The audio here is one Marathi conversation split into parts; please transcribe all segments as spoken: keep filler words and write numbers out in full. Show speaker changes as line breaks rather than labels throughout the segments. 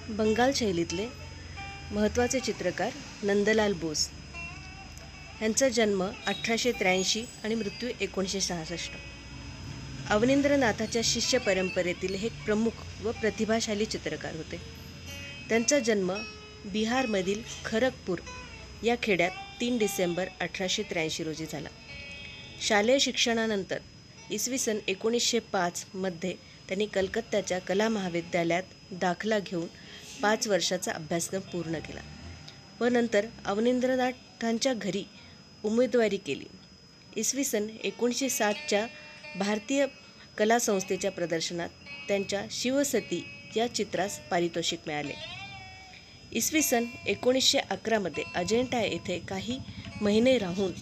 बंगाल शैलीतले महत्त्वाचे चित्रकार नंदलाल बोस यांचा जन्म अठराशे त्र्याऐंशी आणि मृत्यू एकोणीसशे सहासष्ट. अवनींद्रनाथाच्या शिष्य परंपरेतील हे एक प्रमुख व प्रतिभाशाली चित्रकार होते. त्यांचा जन्म बिहारमधील खरगपूर या खेड्यात तीन डिसेंबर अठराशे त्र्याऐंशी रोजी झाला. शालेय शिक्षणानंतर इसवी सन एकोणीसशे पाचमध्ये त्यांनी कलकत्त्याच्या कला महाविद्यालयात दाखला घेऊन पाच वर्षाचा अभ्यासक्रम पूर्ण केला व नंतर अवनींद्रनाथांच्या घरी उमेदवारी केली. इसवी सन एकोणीसशे सातच्या भारतीय कला संस्थेच्या प्रदर्शनात त्यांच्या शिवसती या चित्रास पारितोषिक मिळाले. इसवी सन एकोणीसशे अकरामध्ये अजिंठा येथे काही महिने राहून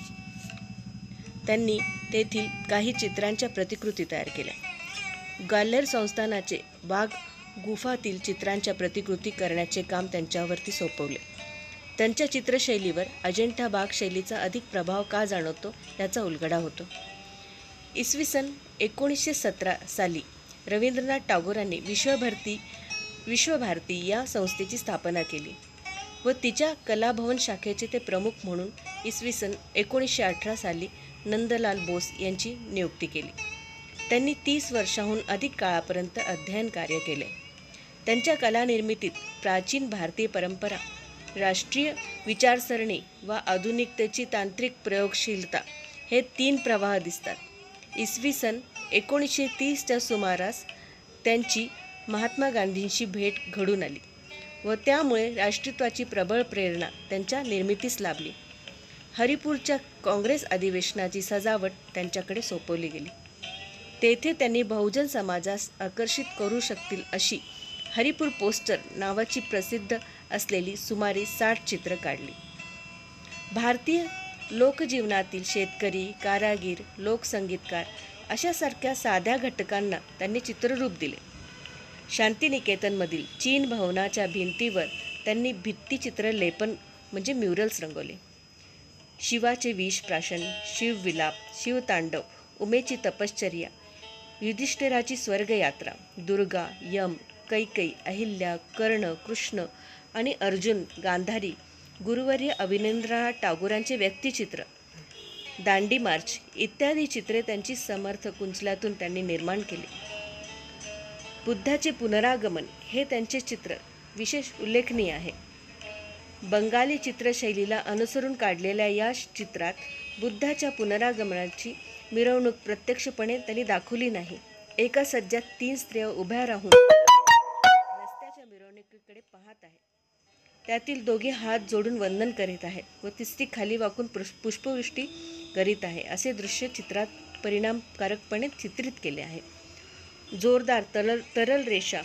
त्यांनी तेथील काही चित्रांच्या प्रतिकृती तयार केल्या. ग्वाल्हेर संस्थानाचे बाग गुफातील चित्रांच्या प्रतिकृती करण्याचे काम त्यांच्यावरती सोपवले. त्यांच्या चित्रशैलीवर अजिंठा बाग शैलीचा अधिक प्रभाव का जाणवतो याचा उलगडा होतो. इसवी सन एकोणीसशे सतरा साली रवींद्रनाथ टागोरांनी विश्वभारती विश्वभारती या संस्थेची स्थापना केली व तिच्या कलाभवन शाखेचे ते प्रमुख म्हणून इसवी सन एकोणीसशे अठरा साली नंदलाल बोस यांची नियुक्ती केली. त्यांनी तीस वर्षाहून अधिक काळापर्यंत अध्ययन कार्य केले. त्यांच्या कलानिर्मितीत प्राचीन भारतीय परंपरा, राष्ट्रीय विचारसरणी व आधुनिकतेची तांत्रिक प्रयोगशीलता हे तीन प्रवाह दिसतात. इसवी सन एकोणीसशे तीसच्या सुमारास त्यांची महात्मा गांधींशी भेट घडून आली व त्यामुळे राष्ट्रीयत्वाची प्रबळ प्रेरणा त्यांच्या निर्मितीस लाभली. हरिपूरच्या काँग्रेस अधिवेशनाची सजावट त्यांच्याकडे सोपवली गेली. तेथे त्यांनी बहुजन समाजास आकर्षित करू शकतील अशी हरिपूर पोस्टर नावाची प्रसिद्ध असलेली सुमारे साठ चित्र काढली. भारतीय लोकजीवनातील शेतकरी, कारागीर, लोकसंगीतकार अशासारख्या साध्या घटकांना त्यांनी चित्ररूप दिले. शांतिनिकेतनमधील चीन भवनाच्या भिंतीवर त्यांनी भित्तिचित्र लेपन म्हणजे म्युरल्स रंगवले. शिवाचे विष प्राशन, शिवविलाप, शिवतांडव, उमेची तपश्चर्या, युधिष्ठिराची स्वर्गयात्रा, दुर्गा, यम, कैकई, अहिल्या, कर्ण, कृष्ण आणि अर्जुन, गांधारी, गुरुवर्य अवनींद्रनाथ टागोरांचे व्यक्तिचित्र, दांडी मार्च इत्यादी चित्रे त्यांची समर्थ कुंचल्यातून त्यांनी निर्माण केली. बुद्धाचे पुनरागमन हे त्यांचे चित्र विशेष उल्लेखनीय आहे. बंगाली चित्रशैलीला अनुसरून काढलेल्या या चित्रात बुद्धाच्या पुनरागमनाची मिरवणूक प्रत्यक्षपणे त्यांनी दाखवली नाही. एका सज्जात तीन स्त्रिया उभ्या राहून रस्त्याच्या मिरवणुकीकडे पाहत आहेत. त्यातील दोघे हात जोडून वंदन करीत आहेत व तिसरी खाली वाकून पुष्पवृष्टी करीत आहे. असे दृश्य चित्रात परिणामकारकपणे चित्रित केले आहे. जोरदार तरल तरल रेषा,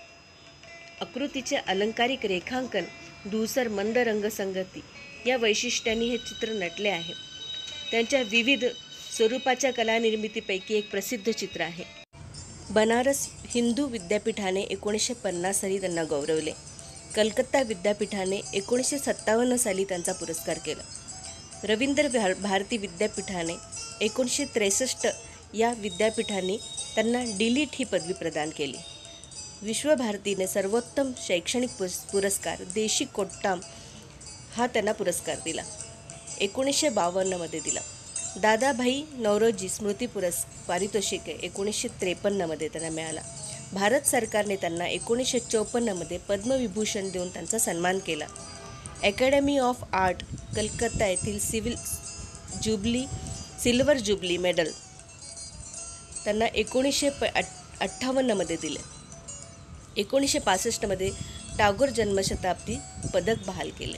आकृतीचे अलंकारिक रेखांकन, धूसर मंद रंगसंगती या वैशिष्ट्यांनी हे चित्र नटले आहे. त्यांच्या विविध स्वरूपाच्या कलानिर्मितीपैकी एक प्रसिद्ध चित्र आहे. बनारस हिंदू विद्यापीठाने एकोणीसशे पन्नास साली त्यांना गौरवले. कलकत्ता विद्यापीठाने एकोणीसशे सत्तावन्न साली त्यांचा पुरस्कार केला. रवींद्र भारती विद्यापीठाने एकोणीसशे त्रेसष्ट या विद्यापीठाने त्यांना डीलिट ही पदवी प्रदान केली. विश्वभारतीने सर्वोत्तम शैक्षणिक पुरस् पुरस्कार देशी कोट्टाम हा त्यांना पुरस्कार दिला. एकोणीसशे बावन्नमध्ये दिला. दादाभाई नौरोजी स्मृती पुरस् पारितोषिक एकोणीसशे त्रेपन्नमध्ये त्यांना मिळाला. भारत सरकारने त्यांना एकोणीसशे चौपन्नमध्ये पद्मविभूषण देऊन त्यांचा सन्मान केला. अकॅडमी ऑफ आर्ट कलकत्ता येथील civil jubilee silver jubilee medal त्यांना एकोणीसशे प अठ अठ्ठावन्नमध्ये दिले. एकोणीसशे पासष्टमध्ये टागोर जन्मशताब्दी पदक बहाल केले.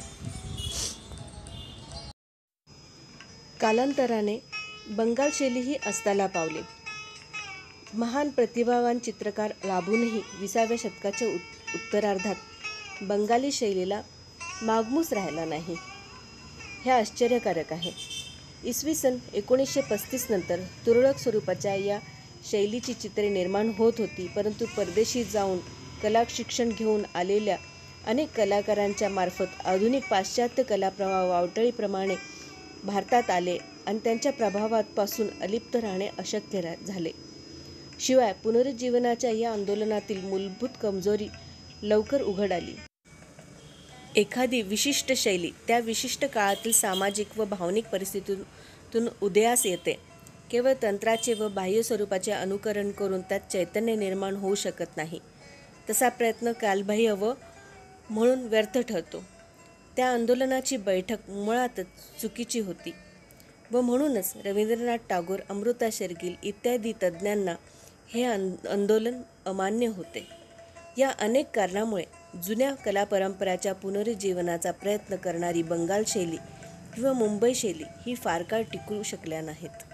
कालांतराने बंगाल शैली ही अस्ताला पावली. महान प्रतिभावान चित्रकार लाभूनही विसाव्या शतकाच्या उत उत्तरार्धात बंगाली शैलीला मागमूस राहिला नाही. हे आश्चर्यकारक आहे. इसवी सन एकोणीसशे पस्तीस नंतर तुरळक स्वरूपाच्या या शैलीची चित्रे निर्माण होत होती, परंतु परदेशी जाऊन कला शिक्षण घेऊन आलेल्या अनेक कलाकारांच्या मार्फत आधुनिक पाश्चात्य कलाप्रवाह वावटळीप्रमाणे भारतात आले आणि त्यांच्या प्रभावापासून अलिप्त राहणे अशक्य झाले. शिवाय पुनरुज्जीवनाच्या या आंदोलनातील मूलभूत कमजोरी लवकर उघड आली. एखादी विशिष्ट शैली त्या विशिष्ट काळातील सामाजिक व भावनिक परिस्थितीतून उदयास येते. केवळ तंत्राचे व बाह्य स्वरूपाचे अनुकरण करून त्यात चैतन्य निर्माण होऊ शकत नाही. तसा प्रयत्न कालबाह्य व म्हणून व्यर्थ ठरतो. त्या आंदोलनाची बैठक मुळातच चुकीची होती व म्हणूनच रवींद्रनाथ टागोर, अमृता शेरगिल इत्यादी तज्ज्ञांना हे आंदोलन अमान्य होते. या अनेक कारणामुळे जुन्या कलापरंपराच्या पुनरुज्जीवनाचा प्रयत्न करणारी बंगाल शैली किंवा मुंबई शैली ही फार काळ टिकू शकल्या नाहीत.